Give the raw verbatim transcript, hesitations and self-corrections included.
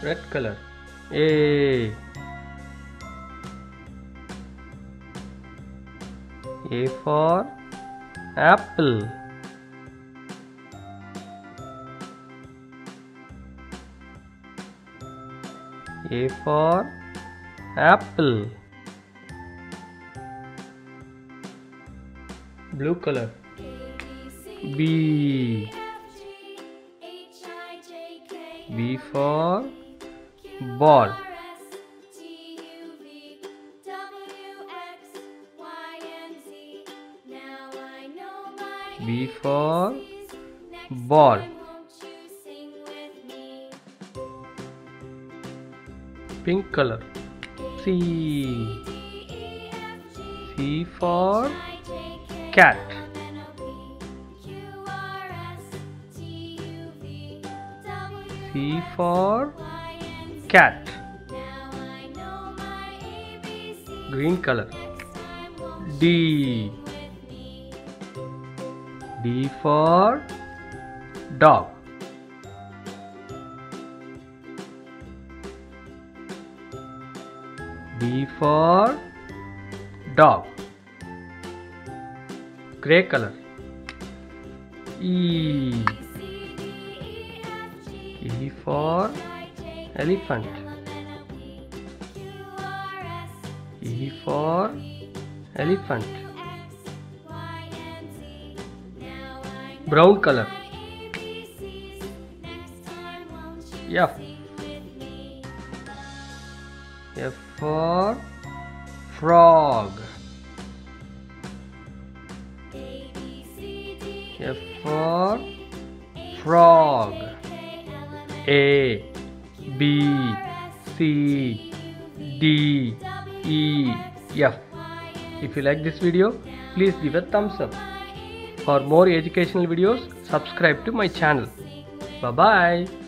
Red color. A. A for apple. A for apple. Blue color. B. B for ball. B for ball. Pink color. C. C for cat. C for cat. Green color. D. D for dog. D for dog. Gray color. E. E for elephant. E for elephant. Brown color. F. F for frog. F for frog. A, B, C, D, E, F. If you like this video, please give a thumbs up. For more educational videos, subscribe to my channel. Bye bye.